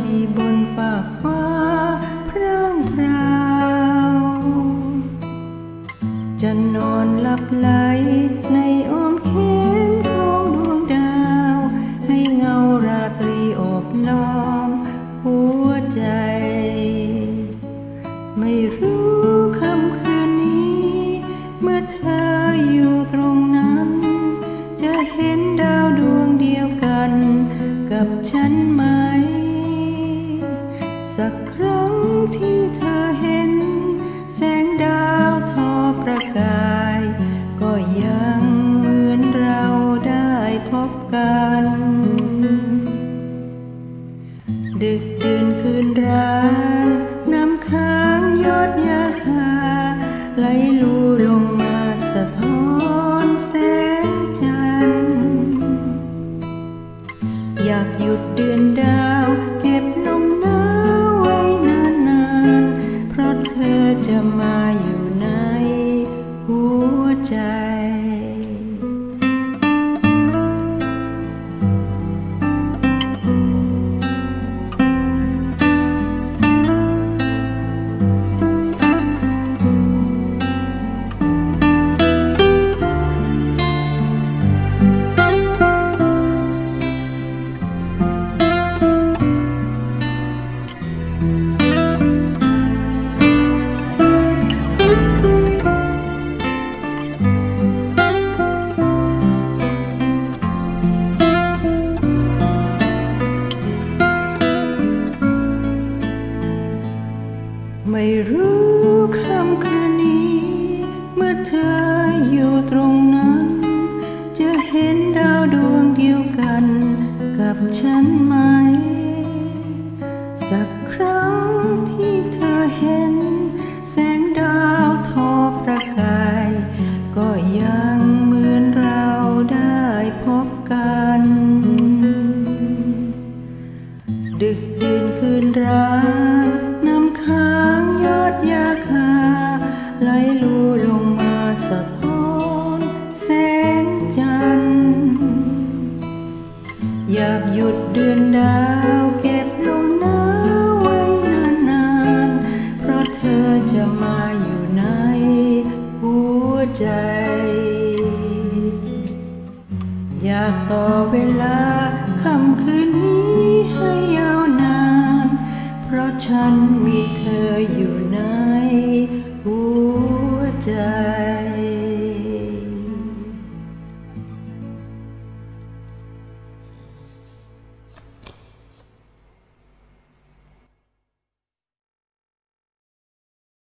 บนฟากฟ้าพร่างพราวจะนอนหลับไหลในอ้อมแขนของดวงดาวให้เงาราตรีโอบล้อมหัวใจไม่รู้ค่ำคืนนี้เมื่อเธออยู่ตรงนั้นจะเห็นดาวดวงเดียวกันกับฉันไหมสักครั้งที่เธอเห็นแสงดาวทอประกายก็ยังเหมือนเราได้พบกันดึกดื่นคืนร้างน้ำค้างยอดยาคาไหลลูลงมาสะท้อนแสงจันทร์อยากหยุดเดือนดาวเก็บลมหนาวไว้นานๆเพราะเธอจะมาอยู่ในหัวใจไม่รู้ค่ำคืนนี้เมื่อเธออยู่ตรงนั้นจะเห็นดาวดวงเดียวกันกับฉันไหมสักครั้งที่เธอเห็นแสงดาวทอประกายก็ยังเหมือนเราได้พบกันดึกดื่นคืนร้างน้ำค้างยอดยาคาไหลลูลงมาสะท้อนแสงจันทร์อยากหยุดเดือนดาวเก็บลมหนาวไว้นานๆเพราะเธอจะมาอยู่ในหัวใจอยากต่อเวลาค่ำคืนนี้ให้ยาวนานเพราะฉันมีเธออยู่ในหัวใจ